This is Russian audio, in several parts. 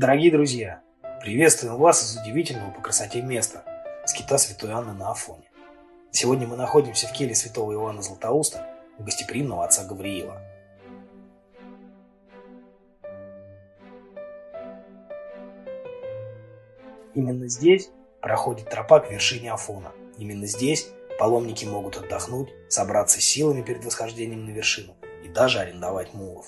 Дорогие друзья, приветствуем вас из удивительного по красоте места – скита Святой Анны на Афоне. Сегодня мы находимся в келье святого Иоанна Златоуста у гостеприимного отца Гавриила. Именно здесь проходит тропа к вершине Афона. Именно здесь паломники могут отдохнуть, собраться с силами перед восхождением на вершину и даже арендовать мулов.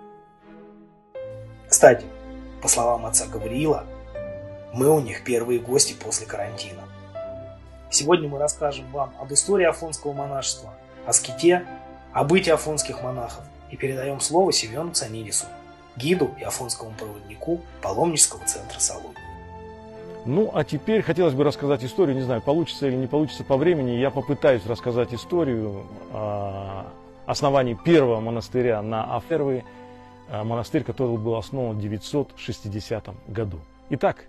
Кстати, по словам отца Гавриила, мы у них первые гости после карантина. Сегодня мы расскажем вам об истории афонского монашества, о ските, о бытии афонских монахов и передаем слово Семену Цанидису, гиду и афонскому проводнику паломнического центра Салуй. Ну, а теперь хотелось бы рассказать историю, не знаю, получится или не получится по времени, я попытаюсь рассказать историю основания первого монастыря на Аферве, монастырь, который был основан в 960 году. Итак,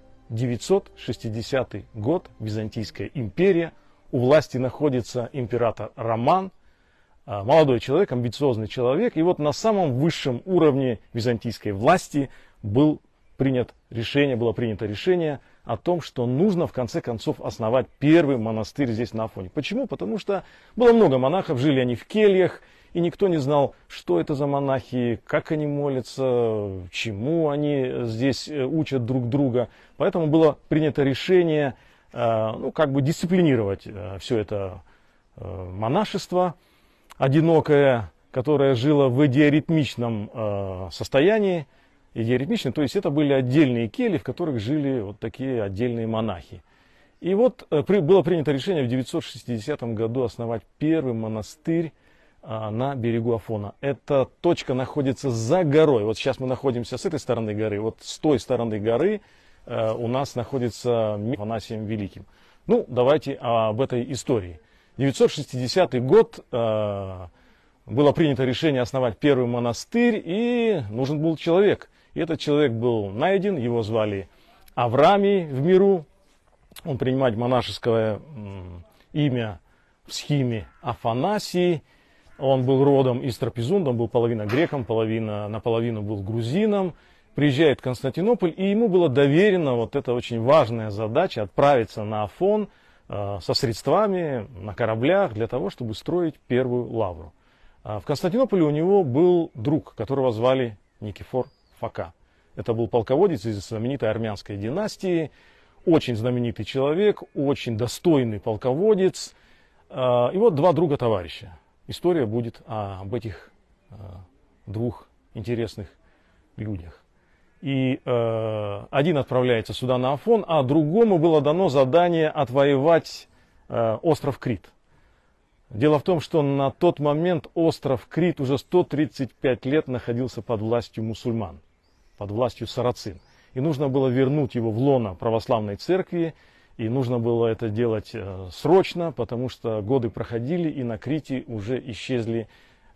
960 год, Византийская империя, у власти находится император Роман, молодой человек, амбициозный человек, и вот на самом высшем уровне византийской власти было принято решение о том, что нужно в конце концов основать первый монастырь здесь на Афоне. Почему? Потому что было много монахов, жили они в кельях, и никто не знал, что это за монахи, как они молятся, чему они здесь учат друг друга. Поэтому было принято решение, дисциплинировать все это монашество одинокое, которое жило в идиоритмичном состоянии. Идиоритмичные, то есть это были отдельные кельи, в которых жили вот такие отдельные монахи. И вот было принято решение в 960 году основать первый монастырь на берегу Афона. Эта точка находится за горой. Вот сейчас мы находимся с этой стороны горы. Вот с той стороны горы у нас находится Афанасием Великим. Ну, давайте об этой истории. 960 год было принято решение основать первый монастырь, и нужен был человек. И этот человек был найден, его звали Авраамий в миру. Он принимает монашеское имя в схиме Афанасий. Он был родом из Трапезунда, он был половина греком, наполовину был грузином. Приезжает в Константинополь, и ему была доверена вот эта очень важная задача отправиться на Афон со средствами на кораблях для того, чтобы строить первую лавру. В Константинополе у него был друг, которого звали Никифор Фока. Это был полководец из знаменитой армянской династии, очень знаменитый человек, очень достойный полководец. И вот два друга-товарища. История будет об этих двух интересных людях. И один отправляется сюда на Афон, а другому было дано задание отвоевать остров Крит. Дело в том, что на тот момент остров Крит уже 135 лет находился под властью мусульман, под властью сарацин. И нужно было вернуть его в лоно православной церкви, и нужно было это делать срочно, потому что годы проходили, и на Крите уже исчезли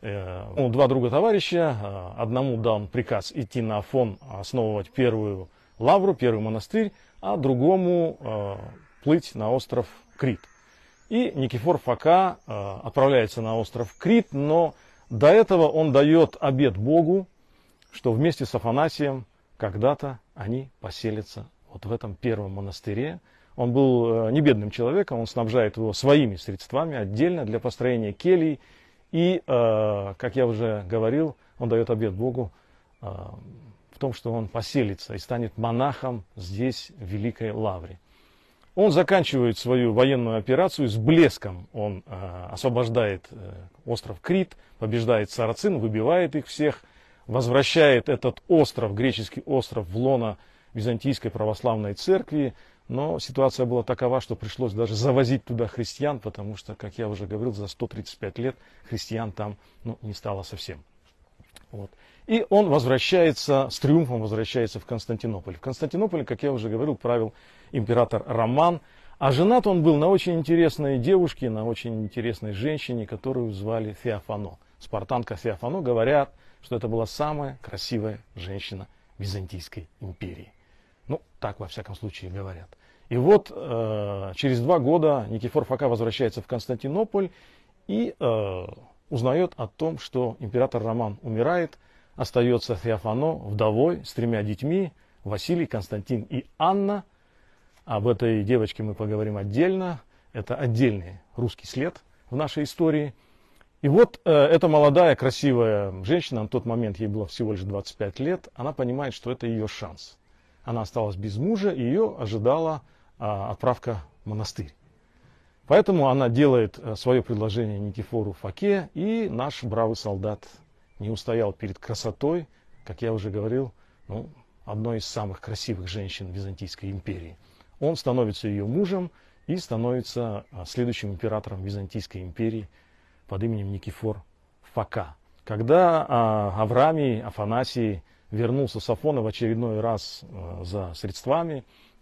два друга-товарища. Одному дан приказ идти на Афон, основывать первую лавру, первый монастырь, а другому плыть на остров Крит. И Никифор Фока отправляется на остров Крит, но до этого он дает обет Богу, что вместе с Афанасием когда-то они поселятся вот в этом первом монастыре. Он был не бедным человеком, он снабжает его своими средствами отдельно для построения келий. И, как я уже говорил, он дает обет Богу в том, что он поселится и станет монахом здесь, в Великой Лавре. Он заканчивает свою военную операцию с блеском. Он освобождает остров Крит, побеждает сарацин, выбивает их всех, возвращает этот остров, греческий остров, в лоно Византийской православной церкви. Но ситуация была такова, что пришлось даже завозить туда христиан, потому что, как я уже говорил, за 135 лет христиан там не стало совсем. Вот. И он возвращается, с триумфом возвращается в Константинополь. В Константинополе, как я уже говорил, правил император Роман. А женат он был на очень интересной девушке, на очень интересной женщине, которую звали Феофано. Спартанка Феофано. Говорят, что это была самая красивая женщина Византийской империи. Ну, так во всяком случае говорят. И вот через 2 года Никифор Фока возвращается в Константинополь и узнает о том, что император Роман умирает, остается Феофано вдовой с 3 детьми, Василий, Константин и Анна. Об этой девочке мы поговорим отдельно. Это отдельный русский след в нашей истории. И вот эта молодая, красивая женщина, на тот момент ей было всего лишь 25 лет, она понимает, что это ее шанс. Она осталась без мужа, и ее ожидала отправка в монастырь. Поэтому она делает свое предложение Никифору Фоке, и наш бравый солдат не устоял перед красотой, как я уже говорил, одной из самых красивых женщин Византийской империи. Он становится ее мужем и становится следующим императором Византийской империи под именем Никифор Фока. Когда Авраамий Афанасий вернулся с Афона в очередной раз за средствами,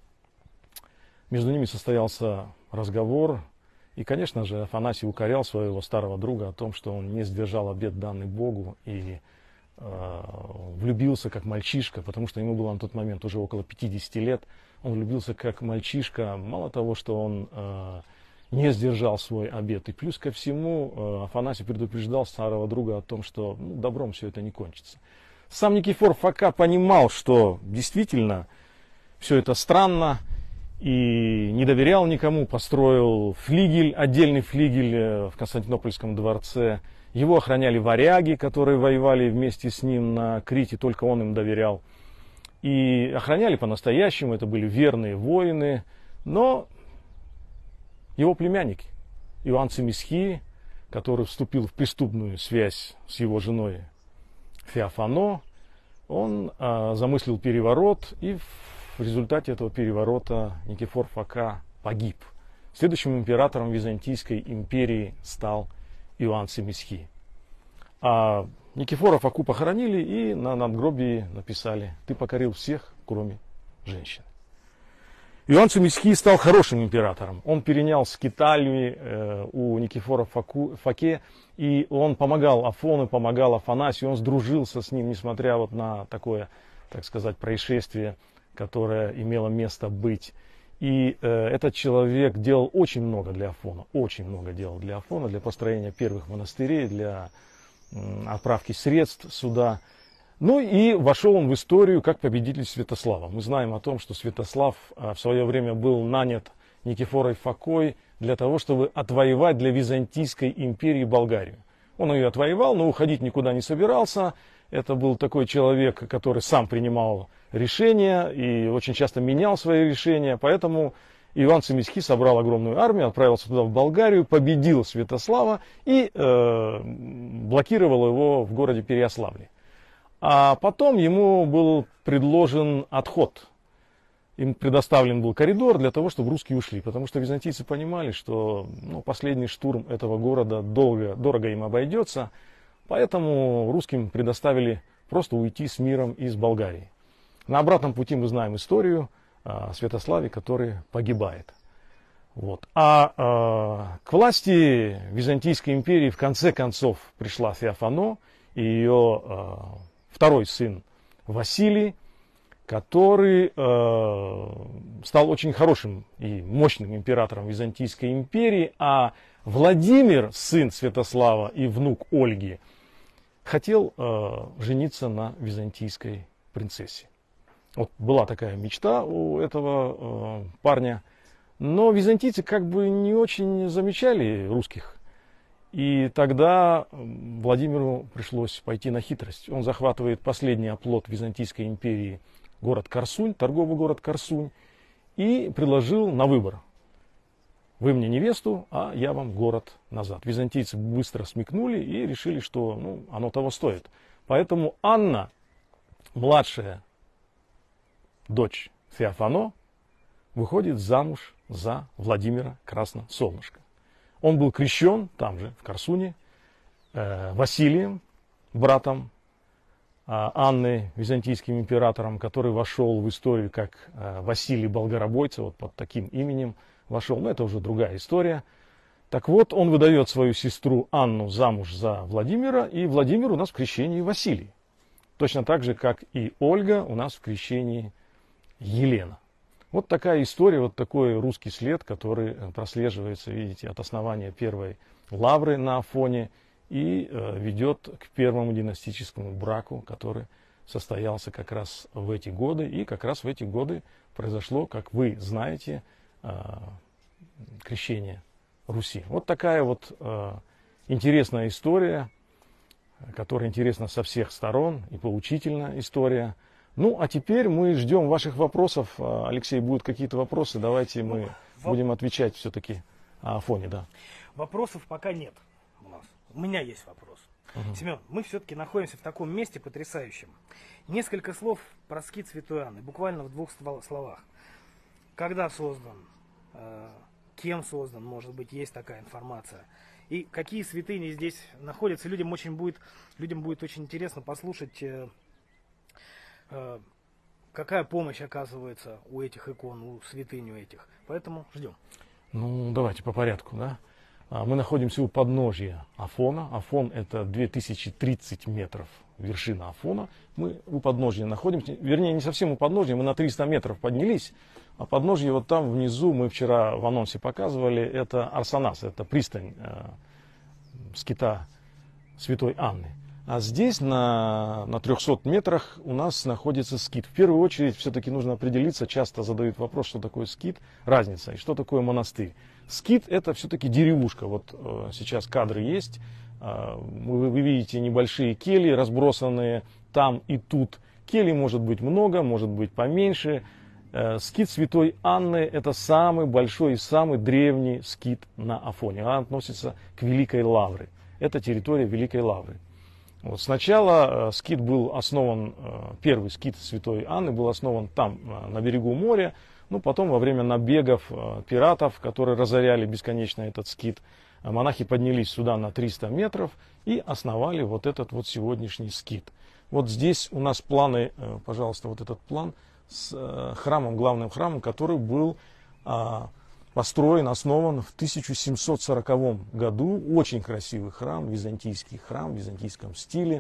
между ними состоялся разговор, и, конечно же, Афанасий укорял своего старого друга о том, что он не сдержал обет, данный Богу, и влюбился как мальчишка, потому что ему было на тот момент уже около 50 лет. Он влюбился как мальчишка, мало того, что он не сдержал свой обет. И плюс ко всему Афанасий предупреждал старого друга о том, что добром все это не кончится. Сам Никифор Фока понимал, что действительно все это странно, и не доверял никому, построил флигель, отдельный флигель в Константинопольском дворце. Его охраняли варяги, которые воевали вместе с ним на Крите, только он им доверял. И охраняли по-настоящему, это были верные воины. Но его племянник Иоанн Цимисхий, который вступил в преступную связь с его женой Феофано, он замыслил переворот, и в результате этого переворота Никифор Фока погиб. Следующим императором Византийской империи стал Иоанн Цимисхий. А Никифора Фоку похоронили и на надгробии написали: «Ты покорил всех, кроме женщин». Иоанн Цимисхий стал хорошим императором. Он перенял скиталью у Никифора Фоке, и он помогал Афону, помогал Афанасию, он сдружился с ним, несмотря на такое, так сказать, происшествие, которое имело место быть. И этот человек делал очень много для Афона, очень много делал для Афона, для построения первых монастырей, для отправки средств сюда. Ну и вошел он в историю как победитель Святослава. Мы знаем о том, что Святослав в свое время был нанят Никифорой Фокой для того, чтобы отвоевать для Византийской империи Болгарию. Он ее отвоевал, но уходить никуда не собирался. Это был такой человек, который сам принимал решения и очень часто менял свои решения. Поэтому Иоанн Цимисхий собрал огромную армию, отправился туда, в Болгарию, победил Святослава и блокировал его в городе Переяславле. А потом ему был предложен отход. Им предоставлен был коридор для того, чтобы русские ушли. Потому что византийцы понимали, что последний штурм этого города дорого им обойдется. Поэтому русским предоставили просто уйти с миром из Болгарии. На обратном пути мы знаем историю о Святославе, который погибает. Вот. А к власти Византийской империи в конце концов пришла Феофано и ее второй сын Василий, который стал очень хорошим и мощным императором Византийской империи, а Владимир, сын Святослава и внук Ольги, хотел жениться на византийской принцессе. Вот была такая мечта у этого парня, но византийцы как бы не очень замечали русских. И тогда Владимиру пришлось пойти на хитрость. Он захватывает последний оплот Византийской империи, город Корсунь, торговый город Корсунь, и предложил на выбор: вы мне невесту, а я вам город назад. Византийцы быстро смекнули и решили, что оно того стоит. Поэтому Анна, младшая дочь Феофано, выходит замуж за Владимира Красносолнышко. Он был крещен там же, в Корсуне, Василием, братом Анны, византийским императором, который вошел в историю как Василий Болгаробойца, вот под таким именем вошел. Но это уже другая история. Так вот, он выдает свою сестру Анну замуж за Владимира, и Владимир у нас в крещении Василий. Точно так же, как и Ольга у нас в крещении Елена. Вот такая история, вот такой русский след, который прослеживается, видите, от основания первой лавры на Афоне и ведет к первому династическому браку, который состоялся как раз в эти годы. И как раз в эти годы произошло, как вы знаете, крещение Руси. Вот такая вот интересная история, которая интересна со всех сторон и поучительная история. Ну, а теперь мы ждем ваших вопросов. Алексей, будут какие-то вопросы, давайте мы будем отвечать все-таки о Афоне, да. Вопросов пока нет у нас. У меня есть вопрос. Семен, мы все-таки находимся в таком месте потрясающем. Несколько слов про скит Святой Анны, буквально в 2 словах. Когда создан, кем создан, может быть, есть такая информация. И какие святыни здесь находятся. Людям будет очень интересно послушать, какая помощь оказывается у этих икон, у святынь у этих. Поэтому ждем. Ну, давайте по порядку, да. Мы находимся у подножия Афона. Афон — это 2030 метров вершина Афона. Мы у подножия находимся, вернее, не совсем у подножия, мы на 300 метров поднялись. А подножие вот там внизу, мы вчера в анонсе показывали, это Арсанас, это пристань скита Святой Анны. А здесь на 300 метрах у нас находится скит. В первую очередь все-таки нужно определиться, часто задают вопрос, что такое скит, разница, и что такое монастырь. Скит — это все-таки деревушка. Вот сейчас кадры есть, вы видите небольшие кельи, разбросанные там и тут. Келий может быть много, может быть поменьше. Скит Святой Анны — это самый большой и самый древний скит на Афоне. Он относится к Великой Лавре. Это территория Великой Лавры. Вот сначала скит был основан, первый скит Святой Анны был основан там, на берегу моря. Ну, потом, во время набегов пиратов, которые разоряли бесконечно этот скит, монахи поднялись сюда на 300 метров и основали вот этот вот сегодняшний скит. Вот здесь у нас планы, пожалуйста, вот этот план с храмом, главным храмом, который был построен, основан в 1740 году. Очень красивый храм, византийский храм, в византийском стиле.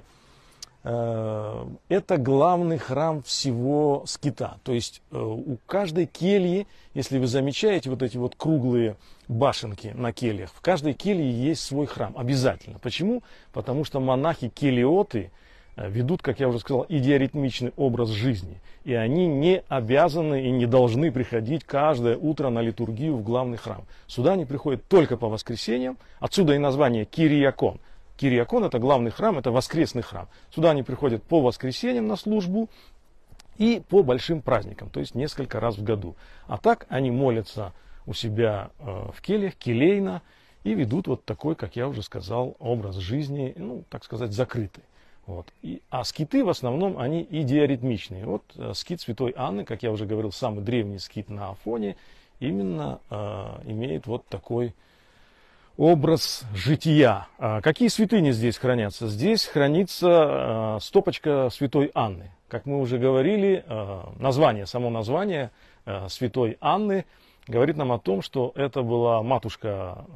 Это главный храм всего скита. То есть у каждой кельи, если вы замечаете вот эти вот круглые башенки на кельях, в каждой келье есть свой храм. Обязательно. Почему? Потому что монахи-келиоты ведут, как я уже сказал, идиоритмичный образ жизни. И они не обязаны и не должны приходить каждое утро на литургию в главный храм. Сюда они приходят только по воскресеньям. Отсюда и название Кириакон. Кириакон — это главный храм, это воскресный храм. Сюда они приходят по воскресеньям на службу и по большим праздникам, то есть несколько раз в году. А так они молятся у себя в кельях, келейно, и ведут вот такой, как я уже сказал, образ жизни, ну, так сказать, закрытый. Вот. А скиты в основном, они идиоритмичные. Вот скит Святой Анны, как я уже говорил, самый древний скит на Афоне, именно имеет вот такой образ жития. Какие святыни здесь хранятся? Здесь хранится стопочка Святой Анны. Как мы уже говорили, само название Святой Анны говорит нам о том, что это была матушка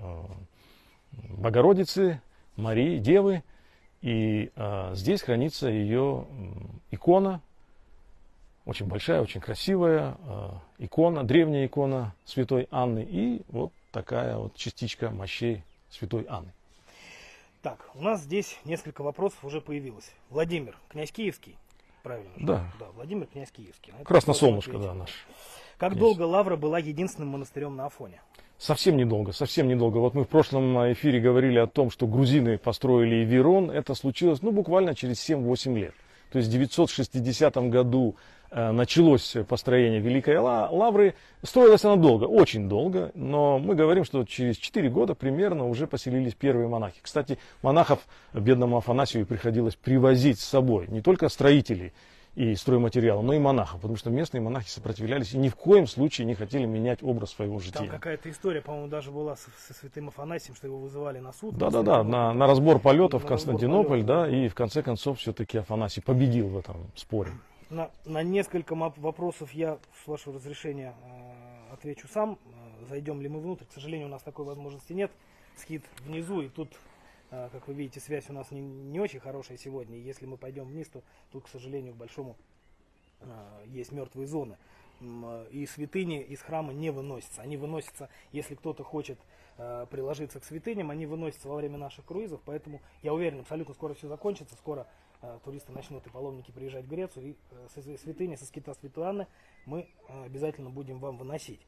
Богородицы, Марии, Девы. И здесь хранится ее икона, очень большая, очень красивая икона, древняя икона Святой Анны. И вот такая вот частичка мощей Святой Анны. Так, у нас здесь несколько вопросов уже появилось. Владимир, князь Киевский, правильно? Да. Да, Владимир, князь Киевский. Красносолнышко, да, наш. Как долго Лавра была единственным монастырем на Афоне? Совсем недолго, совсем недолго. Вот мы в прошлом эфире говорили о том, что грузины построили Иверон. Это случилось, ну, буквально через 7-8 лет. То есть в 960 году началось построение Великой Лавры. Строилась она долго, очень долго, но мы говорим, что через 4 года примерно уже поселились первые монахи. Кстати, монахов бедному Афанасию приходилось привозить с собой, не только строителей и стройматериала, но и монахов, потому что местные монахи сопротивлялись и ни в коем случае не хотели менять образ своего жития. Там какая-то история, по-моему, даже была со святым Афанасием, что его вызывали на суд. Да, на разбор полетов в Константинополь, да, и в конце концов все-таки Афанасий победил в этом споре. На несколько вопросов я, с вашего разрешения, отвечу сам. Зайдем ли мы внутрь? К сожалению, у нас такой возможности нет. Скит внизу, и тут, как вы видите, связь у нас не очень хорошая сегодня. И если мы пойдем вниз, то тут, к сожалению, к большому есть мертвые зоны. И святыни из храма не выносятся. Они выносятся, если кто-то хочет приложиться к святыням, они выносятся во время наших круизов. Поэтому я уверен, абсолютно скоро все закончится. Скоро туристы начнут и паломники приезжать в Грецию, и святыни со скита Святой Анны мы обязательно будем вам выносить.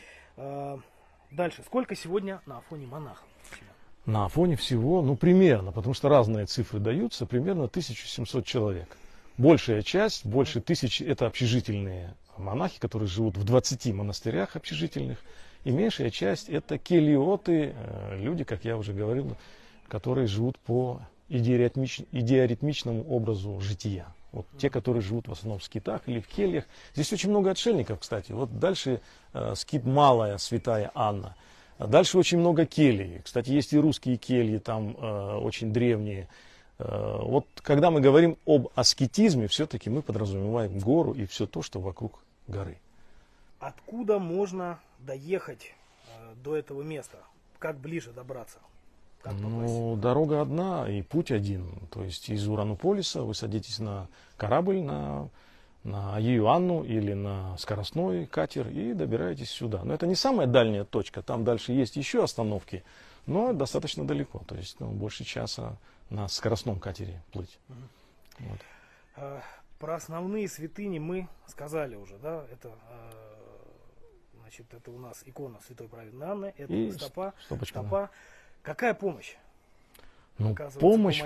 Дальше. Сколько сегодня на Афоне монахов? На Афоне всего, ну, примерно, потому что разные цифры даются, примерно 1700 человек. Большая часть, больше 1000, это общежительные монахи, которые живут в 20 монастырях общежительных. И меньшая часть это келиоты, люди, как я уже говорил, которые живут по идеоритмичному образу жития. Вот те, которые живут в основном в скитах или в кельях. Здесь очень много отшельников, кстати. Вот дальше скит Малая Святая Анна. Дальше очень много келий. Кстати, есть и русские кельи, там очень древние. Вот когда мы говорим об аскетизме, все-таки мы подразумеваем гору и все то, что вокруг горы. Откуда можно доехать до этого места? Как ближе добраться? Ну, дорога одна и путь один. То есть из Уранополиса вы садитесь на корабль, на Агию Анну или на скоростной катер и добираетесь сюда. Но это не самая дальняя точка. Там дальше есть еще остановки, но достаточно далеко. То есть больше часа на скоростном катере плыть. Вот. Про основные святыни мы сказали уже, да? Это, значит, это у нас икона Святой Праведной Анны, это и стопа. Да. Какая помощь? Ну, помощь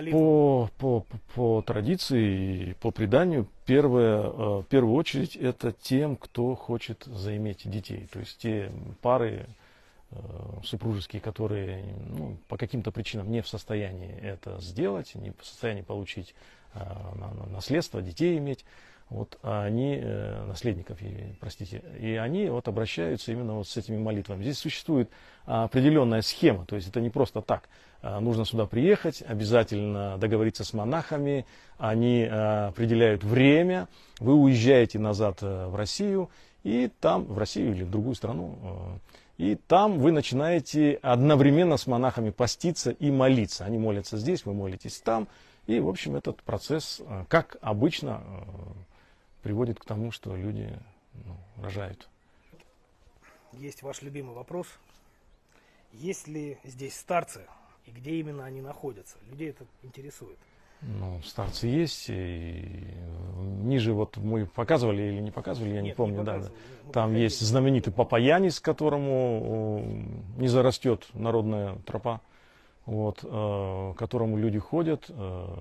по традиции и по преданию, в первую очередь, это тем, кто хочет заиметь детей. То есть те пары супружеские, которые по каким-то причинам не в состоянии это сделать, не в состоянии получить наследство, детей иметь, вот они, наследников, простите, и они вот обращаются именно вот с этими молитвами. Здесь существует определенная схема, то есть это не просто так. Нужно сюда приехать, обязательно договориться с монахами, они определяют время, вы уезжаете назад в Россию, и там, в Россию или в другую страну, и там вы начинаете одновременно с монахами поститься и молиться. Они молятся здесь, вы молитесь там, и, в общем, этот процесс, как обычно, приводит к тому, что люди рожают. Есть ваш любимый вопрос. Есть ли здесь старцы и где именно они находятся? Людей это интересует. Ну, старцы есть. И ниже вот мы показывали или не показывали, я не помню. Да. Там есть знаменитый Папа Янис, к которому не зарастет народная тропа, вот, к которому люди ходят.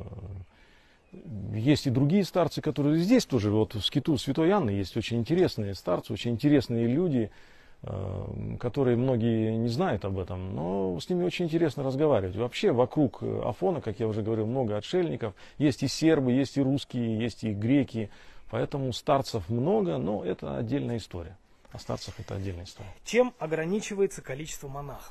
Есть и другие старцы, которые здесь тоже, вот в скиту Святой Анны есть очень интересные старцы, очень интересные люди, которые многие не знают об этом, но с ними очень интересно разговаривать. Вообще вокруг Афона, как я уже говорил, много отшельников, есть и сербы, есть и русские, есть и греки, поэтому старцев много, но это отдельная история. О старцах это отдельная история. Чем ограничивается количество монахов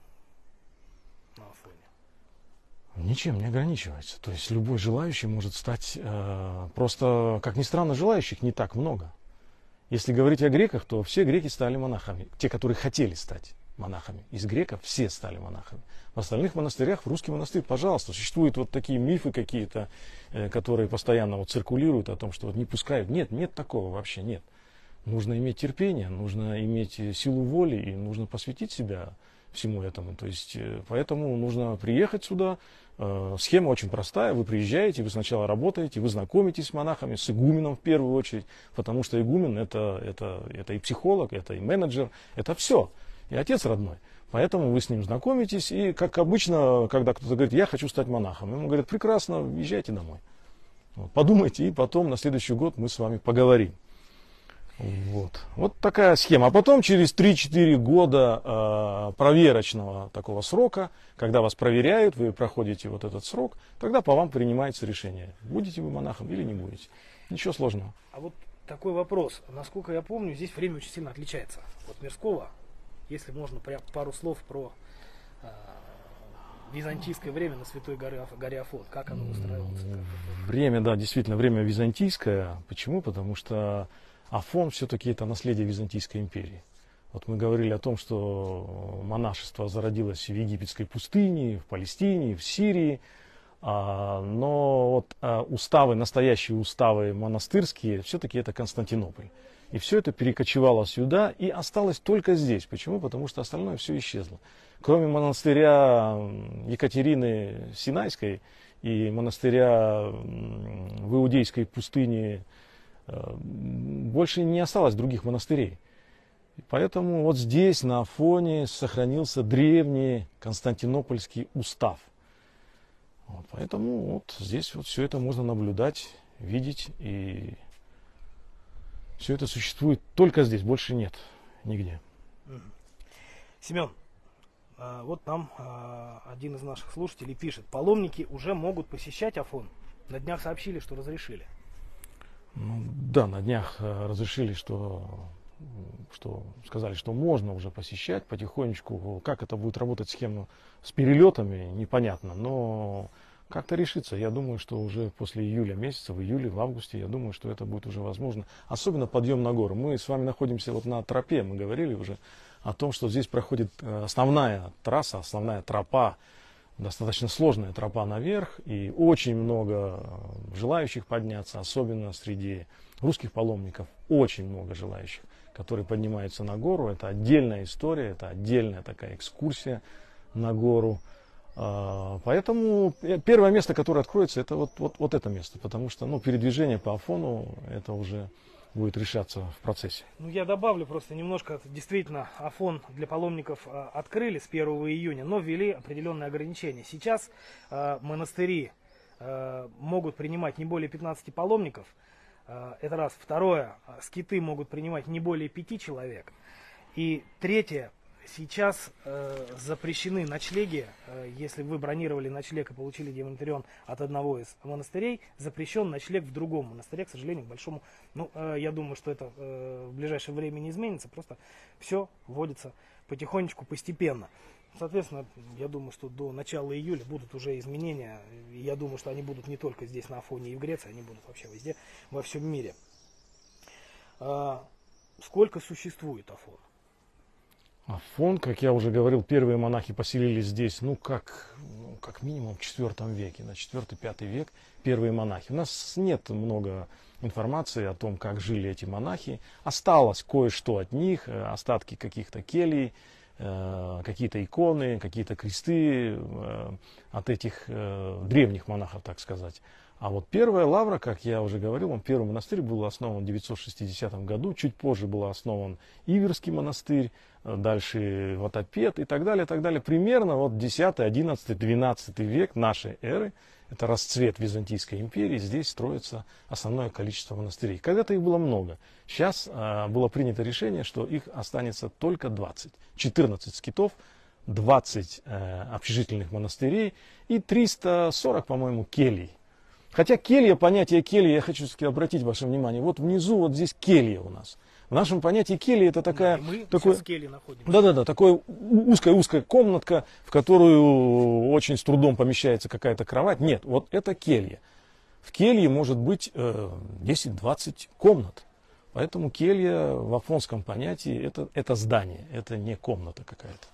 на Афоне? Ничем не ограничивается. То есть любой желающий может стать, просто, как ни странно, желающих не так много. Если говорить о греках, то все греки стали монахами. Те, которые хотели стать монахами. Из греков все стали монахами. В остальных монастырях, в русский монастырь, пожалуйста, существуют вот такие мифы какие-то, которые постоянно вот циркулируют о том, что вот не пускают. Нет такого вообще, нет. Нужно иметь терпение, нужно иметь силу воли и нужно посвятить себя всему этому. То есть, поэтому нужно приехать сюда. Схема очень простая. Вы приезжаете, вы сначала работаете, вы знакомитесь с монахами, с игуменом в первую очередь, потому что игумен это и психолог, это и менеджер, это все, и отец родной. Поэтому вы с ним знакомитесь, и как обычно, когда кто-то говорит, я хочу стать монахом, ему говорят, прекрасно, езжайте домой. Вот, подумайте, и потом на следующий год мы с вами поговорим. Вот такая схема. А потом через 3-4 года проверочного такого срока, когда вас проверяют, вы проходите вот этот срок, тогда по вам принимается решение, будете вы монахом или не будете. Ничего сложного. А вот такой вопрос. Насколько я помню, здесь время очень сильно отличается от мирского. Если можно пару слов про византийское время на Святой горе Афон. Как оно устраивалось? Время, да, действительно, время византийское. Почему? Потому что Афон все-таки это наследие Византийской империи. Вот мы говорили о том, что монашество зародилось в египетской пустыне, в Палестине, в Сирии. Но вот уставы, настоящие уставы монастырские, все-таки это Константинополь. И все это перекочевало сюда и осталось только здесь. Почему? Потому что остальное все исчезло. кроме монастыря Екатерины Синайской и монастыря в Иудейской пустыне, больше не осталось других монастырей. Поэтому вот здесь на Афоне сохранился древний Константинопольский устав. Вот, поэтому вот здесь вот все это можно наблюдать, видеть, и все это существует только здесь, больше нет нигде. Семен, вот нам один из наших слушателей пишет: паломники уже могут посещать Афон. На днях сообщили, что разрешили. Ну, да, на днях разрешили, что сказали, что можно уже посещать потихонечку. Как это будет работать схема с перелетами, непонятно, но как-то решится. Я думаю, что уже после июля месяца, в июле, в августе, я думаю, что это будет уже возможно. Особенно подъем на гору. Мы с вами находимся вот на тропе, мы говорили уже о том, что здесь проходит основная трасса, основная тропа, достаточно сложная тропа наверх, и очень много желающих подняться, особенно среди русских паломников, очень много желающих, которые поднимаются на гору. Это отдельная история, это отдельная такая экскурсия на гору. Поэтому первое место, которое откроется, это вот это место, потому что передвижение по Афону, это уже будет решаться в процессе. Ну, я добавлю просто немножко. Действительно, Афон для паломников открыли с 1 июня, но ввели определенные ограничения. Сейчас монастыри могут принимать не более 15 паломников. Это раз. Второе, скиты могут принимать не более 5 человек. И третье, сейчас запрещены ночлеги. Если вы бронировали ночлег и получили демонтарион от одного из монастырей, запрещен ночлег в другом монастыре, к сожалению, к большому. Я думаю, что это в ближайшее время не изменится. Просто все вводится потихонечку, постепенно. Соответственно, я думаю, что до начала июля будут уже изменения. Я думаю, что они будут не только здесь на Афоне и в Греции, они будут вообще везде, во всем мире. Сколько существует Афон? Афон, как я уже говорил, первые монахи поселились здесь, как минимум в IV веке, на IV-V век первые монахи. У нас нет много информации о том, как жили эти монахи. Осталось кое-что от них, остатки каких-то келий, какие-то иконы, какие-то кресты от этих древних монахов, так сказать. А вот первая лавра, как я уже говорил, первый монастырь был основан в 960 году, чуть позже был основан Иверский монастырь, дальше Ватопед и так далее, так далее. Примерно вот 10, 11, 12 век нашей эры, это расцвет Византийской империи, здесь строится основное количество монастырей. Когда-то их было много. Сейчас было принято решение, что их останется только 20. 14 скитов, 20 общежительных монастырей и 340, по-моему, келий. Хотя келья, понятие келья, я хочу обратить ваше внимание, вот внизу, вот здесь келья у нас. В нашем понятии келья это такая... Мы такой, в келье находимся. Да, такая узкая комнатка, в которую очень с трудом помещается какая-то кровать. Нет, вот это келья. В келье может быть 10-20 комнат. Поэтому келья в афонском понятии это здание, это не комната какая-то.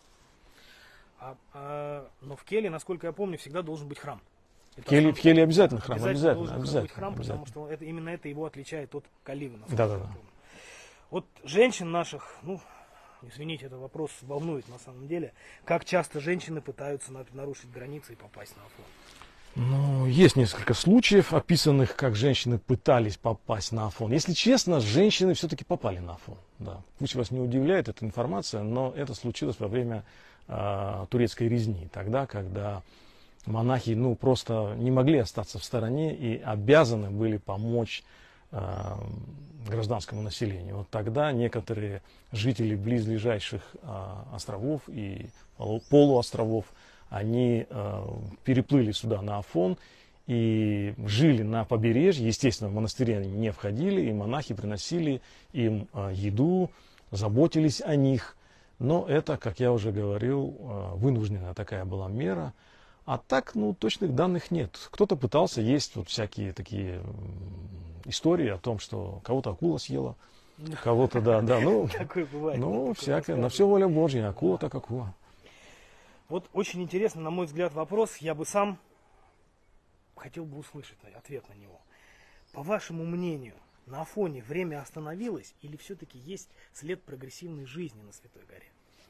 Но в келье, насколько я помню, всегда должен быть храм. В келье обязательно храм, обязательно. Обязательно быть храм, потому что именно это его отличает от каливы. Да. Вот женщин наших, извините, это вопрос волнует на самом деле. Как часто женщины пытаются нарушить границы и попасть на Афон? Есть несколько случаев, описанных, как женщины пытались попасть на Афон. Если честно, женщины все-таки попали на Афон. Да. Пусть вас не удивляет эта информация, но это случилось во время турецкой резни. Тогда, когда монахи просто не могли остаться в стороне и обязаны были помочь гражданскому населению. Вот тогда некоторые жители близлежащих островов и полуостровов, они переплыли сюда на Афон и жили на побережье. Естественно, в монастыри они не входили, и монахи приносили им еду, заботились о них. Но это, как я уже говорил, вынужденная такая была мера. А так, точных данных нет. Кто-то пытался, есть всякие такие истории о том, что кого-то акула съела, кого-то, да. Такое бывает. Всякое, на все воля Божья, акула так акула. Вот очень интересно, на мой взгляд, вопрос, я бы сам хотел бы услышать ответ на него. По вашему мнению, на Афоне время остановилось или все-таки есть след прогрессивной жизни на Святой горе?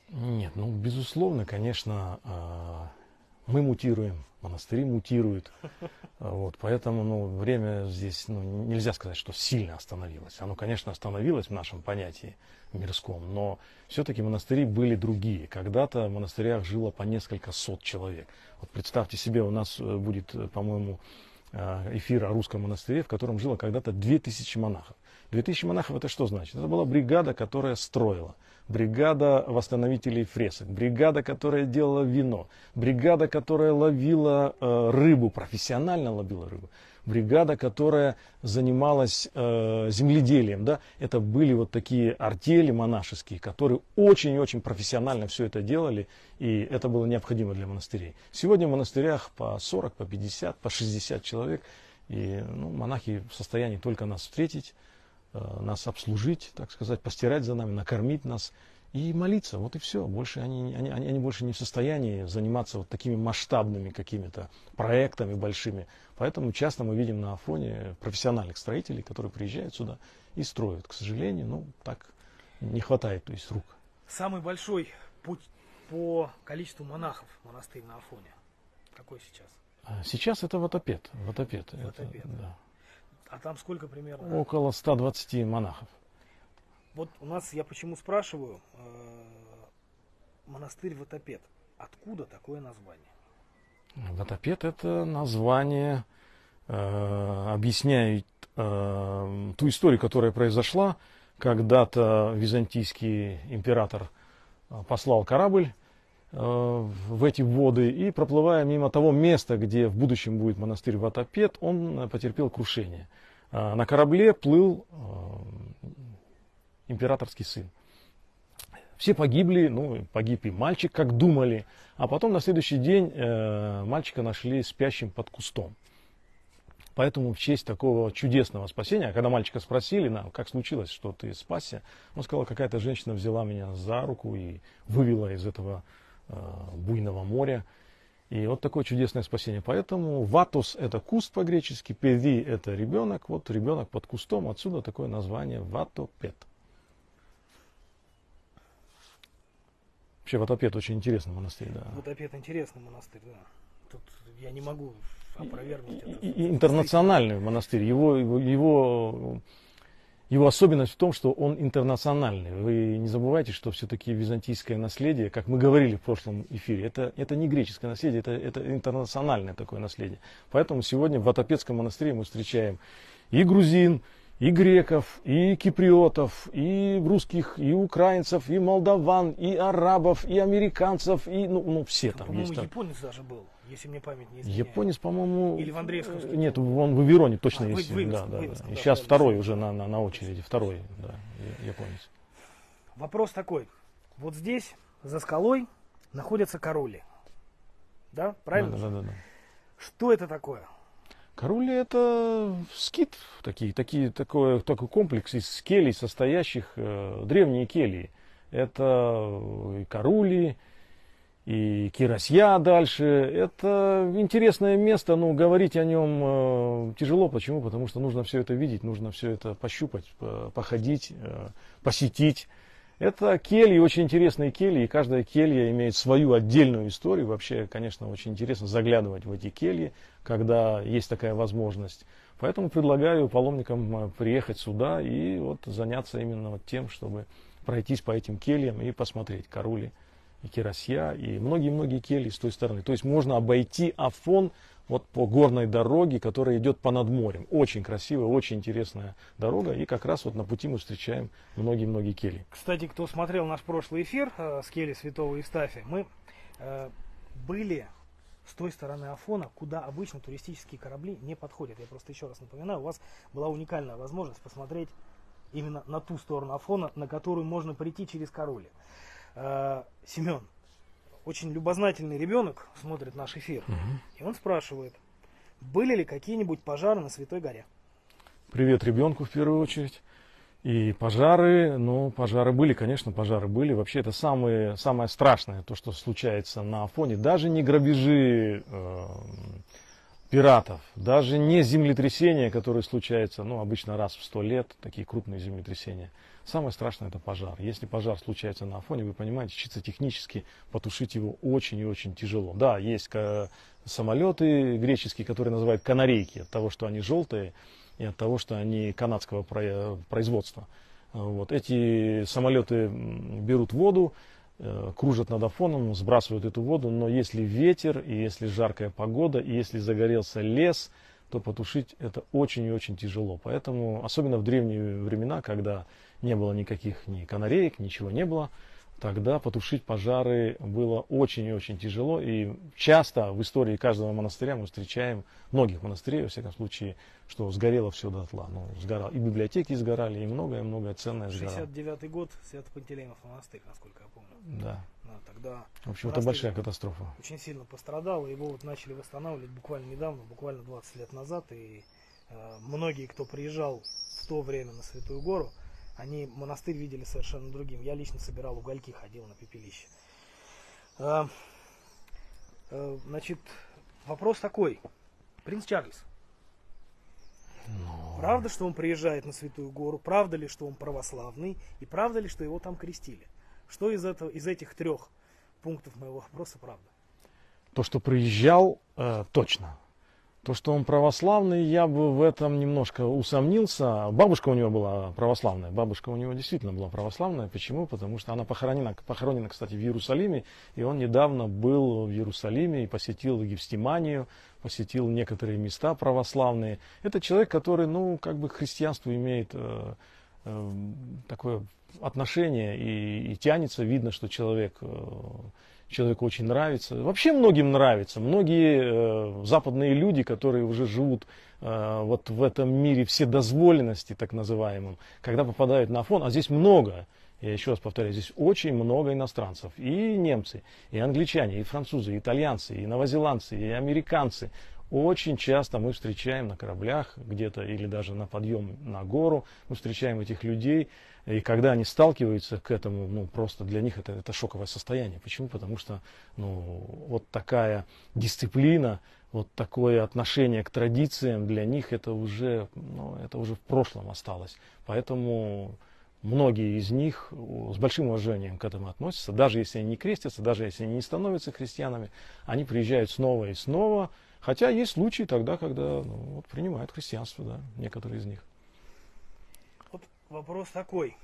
Нет, ну, безусловно, конечно, мы мутируем, монастыри мутируют. Вот, поэтому время здесь нельзя сказать, что сильно остановилось. Оно, конечно, остановилось в нашем понятии мирском, но все-таки монастыри были другие. Когда-то в монастырях жило по несколько сот человек. Вот представьте себе, у нас будет, по-моему, эфир о русском монастыре, в котором жило когда-то 2000 монахов. 2000 монахов — это что значит? Это была бригада, которая строила, бригада восстановителей фресок, бригада, которая делала вино, бригада, которая ловила рыбу, профессионально ловила рыбу, бригада, которая занималась земледелием. Да? Это были вот такие артели монашеские, которые очень-очень профессионально все это делали, и это было необходимо для монастырей. Сегодня в монастырях по 40, по 50, по 60 человек, и монахи в состоянии только нас встретить, нас обслужить, так сказать, постирать за нами, накормить нас и молиться. Вот и все. Больше они больше не в состоянии заниматься вот такими масштабными какими-то проектами большими. Поэтому часто мы видим на Афоне профессиональных строителей, которые приезжают сюда и строят. К сожалению, так не хватает, то есть, рук. Самый большой путь по количеству монахов монастырь на Афоне какой сейчас? Сейчас это Ватапет. Ватапет. Это, да. А там сколько примерно? Около 120 монахов. Вот у нас, я почему спрашиваю, монастырь Ватапет. Откуда такое название? Ватапет — это название объясняет ту историю, которая произошла. Когда-то византийский император послал корабль в эти воды, и, проплывая мимо того места, где в будущем будет монастырь Ватапет, он потерпел крушение. На корабле плыл императорский сын. Все погибли, погиб и мальчик, как думали, а потом на следующий день мальчика нашли спящим под кустом. Поэтому в честь такого чудесного спасения, когда мальчика спросили, как случилось, что ты спасся, он сказал, какая-то женщина взяла меня за руку и вывела из этого буйного моря. И вот такое чудесное спасение. Поэтому ватус — это куст по-гречески, педи — это ребенок. Вот ребенок под кустом, отсюда такое название Ватопет. Вообще Ватопет очень интересный монастырь, да. Ватопет интересный монастырь, да. Тут я не могу опровергнуть это. И интернациональный монастырь. Его особенность в том, что он интернациональный. Вы не забывайте, что все-таки византийское наследие, как мы говорили в прошлом эфире, это не греческое наследие, это интернациональное такое наследие. Поэтому сегодня в Ватопетском монастыре мы встречаем и грузин, и греков, и киприотов, и русских, и украинцев, и молдаван, и арабов, и американцев, и все там есть. По-моему, японец даже был, если мне память не изменяет. Японец, по-моему... Или в Андреевском. Нет, он в Авероне точно есть. Да. И сейчас второй уже на очереди, второй, да, японец. Вопрос такой. Вот здесь, за скалой, находятся кароли. Да, правильно? Да. Что это такое? Карули — это скит, такой комплекс из келий, состоящих, древние кельи. Это и карули, и Кирасья дальше. Это интересное место, но говорить о нем тяжело. Почему? Потому что нужно все это видеть, нужно все это пощупать, походить, посетить. Это кельи, очень интересные кельи, и каждая келья имеет свою отдельную историю. Вообще, конечно, очень интересно заглядывать в эти кельи, когда есть такая возможность. Поэтому предлагаю паломникам приехать сюда и заняться именно тем, чтобы пройтись по этим кельям и посмотреть Карули, и Кирасья, и многие-многие кельи с той стороны. То есть можно обойти Афон по горной дороге, которая идет по над морем. Очень красивая, очень интересная дорога. И как раз на пути мы встречаем многие-многие кельи. Кстати, кто смотрел наш прошлый эфир с кельи Святого Евстафия, мы были с той стороны Афона, куда обычно туристические корабли не подходят. Я просто еще раз напоминаю, у вас была уникальная возможность посмотреть именно на ту сторону Афона, на которую можно прийти через Карули. Семен, очень любознательный ребенок, смотрит наш эфир, и он спрашивает, были ли какие-нибудь пожары на Святой горе? Привет ребенку в первую очередь. И пожары, пожары были, конечно, пожары были. Вообще это самое страшное, то, что случается на Афоне. Даже не грабежи пиратов, даже не землетрясения, которые случаются, обычно раз в 100 лет, такие крупные землетрясения. Самое страшное — это пожар. Если пожар случается на Афоне, вы понимаете, чисто технически потушить его очень и очень тяжело. Да, есть самолеты греческие, которые называют канарейки, от того, что они желтые, и от того, что они канадского производства. Вот. Эти самолеты берут воду, кружат над Афоном, сбрасывают эту воду, но если ветер, и если жаркая погода, и если загорелся лес, то потушить это очень и очень тяжело. Поэтому, особенно в древние времена, когда не было никаких ни канареек, ничего не было, тогда потушить пожары было очень и очень тяжело. И часто в истории каждого монастыря мы встречаем, многих монастырей, во всяком случае, что сгорело все дотла. Ну, сгорало. И библиотеки сгорали, и многое-многое ценное сгорало. 69-й год, Свято-Пантелеймов монастырь, насколько я помню. Да. Тогда в общем, это большая катастрофа. Очень сильно пострадал, его вот начали восстанавливать буквально недавно, буквально 20 лет назад. И многие, кто приезжал в то время на Святую Гору, они монастырь видели совершенно другим. Я лично собирал угольки, ходил на пепелище. Значит, вопрос такой. Принц Чарльз. Правда, что он приезжает на Святую Гору? Правда ли, что он православный? И правда ли, что его там крестили? Что из этих трех пунктов моего вопроса правда? То, что приезжал, точно. То, что он православный, я бы в этом немножко усомнился. Бабушка у него была православная. Бабушка у него действительно была православная. Почему? Потому что она похоронена, кстати, в Иерусалиме. И он недавно был в Иерусалиме и посетил Гефстиманию, посетил некоторые места православные. Это человек, который, как бы к христианству имеет такое отношение и тянется. Видно, что человеку очень нравится. Вообще многим нравится. Многие западные люди, которые уже живут вот в этом мире вседозволенности, так называемом, когда попадают на Афон, а здесь много, я еще раз повторяю, здесь очень много иностранцев. И немцы, и англичане, и французы, и итальянцы, и новозеландцы, и американцы. Очень часто мы встречаем на кораблях где-то или даже на подъем на гору, мы встречаем этих людей, и когда они сталкиваются к этому, просто для них это шоковое состояние. Почему? Потому что вот такая дисциплина, вот такое отношение к традициям для них это уже в прошлом осталось. Поэтому многие из них с большим уважением к этому относятся, даже если они не крестятся, даже если они не становятся христианами, они приезжают снова и снова. Хотя есть случаи тогда, когда принимают христианство, да, некоторые из них. Вот вопрос такой.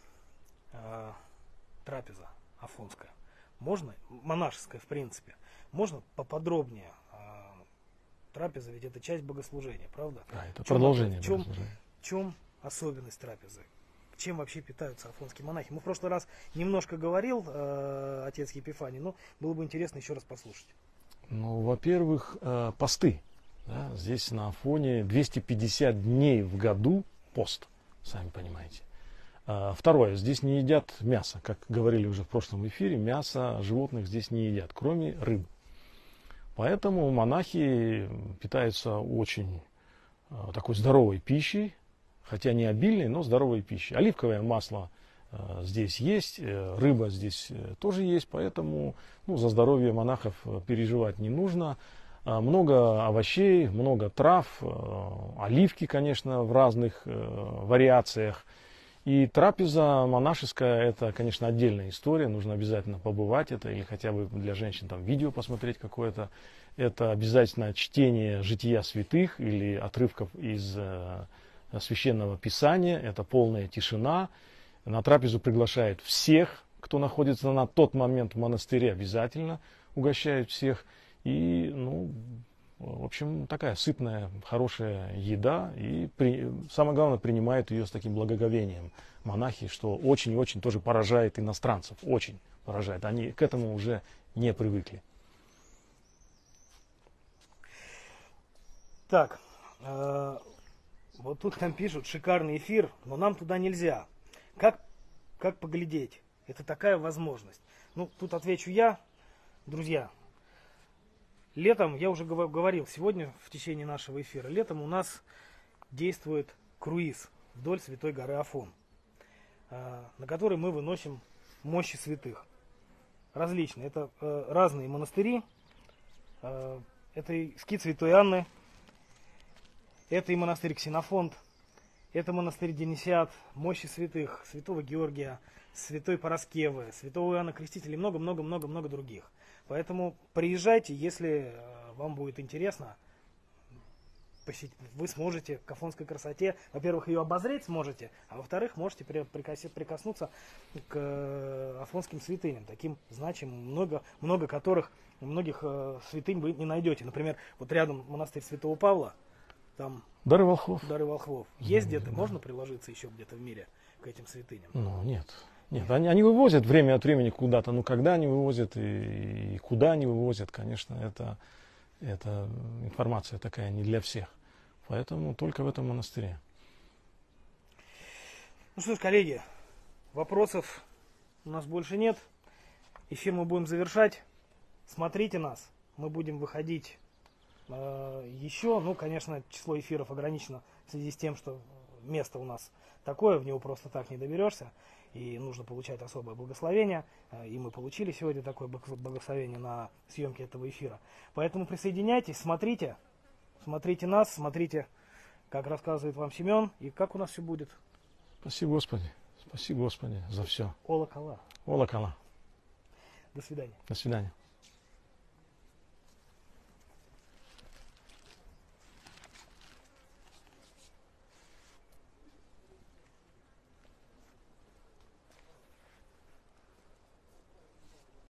Трапеза афонская. Можно, монашеская в принципе, можно поподробнее? Трапеза ведь это часть богослужения, правда? Да, это продолжение богослужения. В чем особенность трапезы? Чем вообще питаются афонские монахи? Мы в прошлый раз немножко говорил отец Епифаний, но было бы интересно еще раз послушать. Во-первых, посты. Да? Здесь на Афоне 250 дней в году пост, сами понимаете. Второе, здесь не едят мясо. Как говорили уже в прошлом эфире, мясо животных здесь не едят, кроме рыбы. Поэтому монахи питаются очень такой здоровой пищей, хотя не обильной, но здоровой пищей. Оливковое масло здесь есть, рыба здесь тоже есть, поэтому за здоровье монахов переживать не нужно. Много овощей, много трав, оливки, конечно, в разных вариациях. И трапеза монашеская, это, конечно, отдельная история, нужно обязательно побывать это, или хотя бы для женщин там видео посмотреть какое-то. Это обязательно чтение жития святых или отрывков из священного писания, это полная тишина. На трапезу приглашают всех, кто находится на тот момент в монастыре, обязательно угощают всех. И, в общем, такая сытная, хорошая еда. И самое главное, принимают ее с таким благоговением монахи, что очень-очень тоже поражает иностранцев. Очень поражает. Они к этому уже не привыкли. Так, вот тут нам пишут, шикарный эфир, но нам туда нельзя. Как поглядеть? Это такая возможность. Тут отвечу я, друзья. Летом, я уже говорил сегодня в течение нашего эфира, летом у нас действует круиз вдоль Святой горы Афон, на который мы выносим мощи святых. Различные. Это разные монастыри. Это и скит Святой Анны, это и монастырь Ксенофонт, Это монастырь Денисиат, мощи святых, святого Георгия, святой Параскевы, святого Иоанна Крестителя и много-много-много-много других. Поэтому приезжайте, если вам будет интересно. Вы сможете к афонской красоте, во-первых, ее обозреть сможете, а во-вторых, можете прикоснуться к афонским святыням, таким значимым, многих святынь вы не найдете. Например, вот рядом монастырь Святого Павла, там Дары волхвов. Дары волхвов. Есть где-то, можно приложиться еще где-то в мире к этим святыням? Ну, нет. Нет, они вывозят время от времени куда-то, но когда они вывозят и куда они вывозят, конечно, это информация такая не для всех. Поэтому только в этом монастыре. Ну что ж, коллеги, вопросов у нас больше нет. Эфир мы будем завершать. Смотрите нас. Мы будем выходить еще. Ну, конечно, число эфиров ограничено в связи с тем, что место у нас такое, в него просто так не доберешься. И нужно получать особое благословение. И мы получили сегодня такое благословение на съемке этого эфира. Поэтому присоединяйтесь, смотрите. Смотрите нас, смотрите, как рассказывает вам Семен, и как у нас все будет. Спасибо, Господи. Спасибо, Господи, за все. Ола Кала. Ола Кала. До свидания. До свидания.